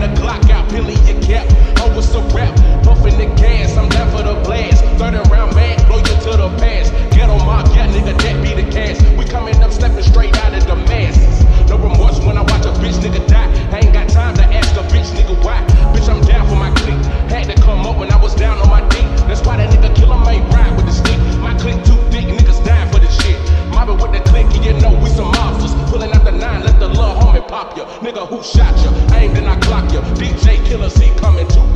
the Glock out, Billy, you cap. Oh, it's a rap, puffing the gas, I'm down for the blast. 30 round mag, blow you to the past. Get on my gat, nigga, that be the cash. We coming up, stepping straight out of the masses. No remorse when I watch a bitch nigga die. I ain't got time to ask a bitch nigga why. Bitch, I'm down for my clique. Had to come up when I was down on my dick. That's why that nigga Killa ain't ride with the stick. My clique too thick, niggas dying for the shit. Mobbing with the clique, and you know we some monsters. Pulling out the 9, let the little homie pop ya. Nigga, who shot ya? Aimed and I clock ya. DJ Killa, see coming too.